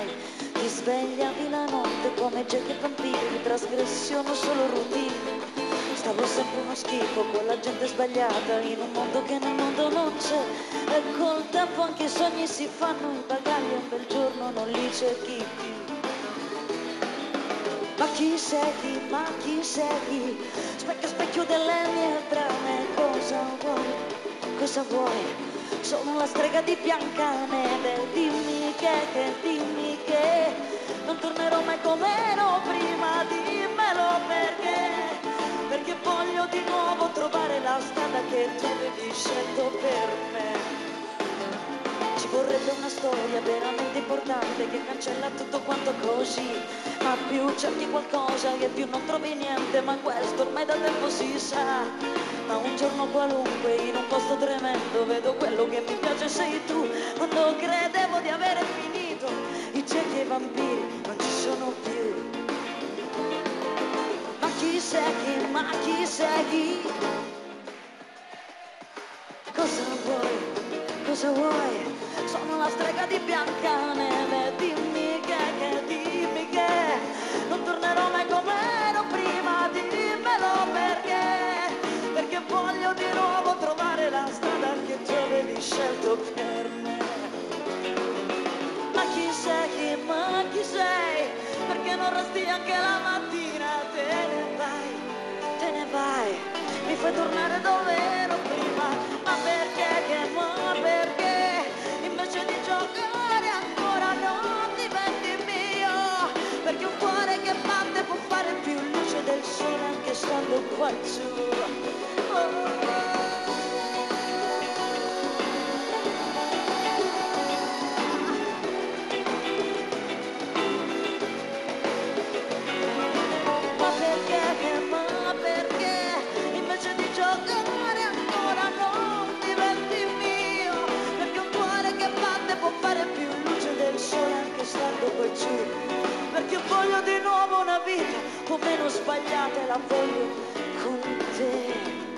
mai. Ti svegliavi la notte come Jack e vampiri, trasgressione solo routine. Stavo sempre uno schifo con la gente sbagliata in un mondo che nel mondo non c'è. E col tempo anche i sogni si fanno i bagagli, un bel giorno non li cerchi più. Ma chi sei, ma chi sei? Specchio, specchio delle mie brame, cosa vuoi, cosa vuoi? Sono la strega di Biancaneve, dimmi che non tornerò mai come ero prima, dimmelo perché voglio di nuovo trovare la strada che tu avevi scelto per me. Ci vorrebbe una storia veramente importante che cancella tutto quanto così, ma più cerchi qualcosa e più non trovi niente, ma questo ormai da tempo si sa. Ma un giorno qualunque in un posto tremendo vedo quello che mi piace sei tu. Quando credevo di avere finito, i ciechi e i vampiri non ci sono più. Ma chi sei, ma chi sei? Cosa vuoi, cosa vuoi? Sono la strega di Biancaneve, dimmi che non tornerò mai come ero prima, dimmelo perché voglio di nuovo trovare la strada che tu avevi scelto per me. Ma chi sei, perché non resti anche la mattina, te ne vai, mi fai tornare dove ero prima, ma perché, invece di giocare ancora non diventi mio, perché un cuore che batte può fare più luce del sole anche stando qua giù. Ma perché, invece di giocare ancora non diventi mio, perché un cuore che batte può fare più luce del sole anche stando poi giù, perché voglio di nuovo una vita un po' meno sbagliata e la voglio con te.